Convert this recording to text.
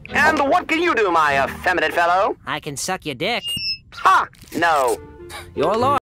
And what can you do, my effeminate fellow? I can suck your dick. Ha! No. Your lord.